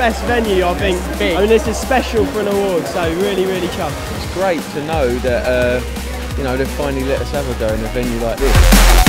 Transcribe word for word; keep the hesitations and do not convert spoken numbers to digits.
best venue, I think. Big. I mean, this is special for an award, so really, really chuffed. It's great to know that, uh, you know, they've finally let us have a go in a venue like this.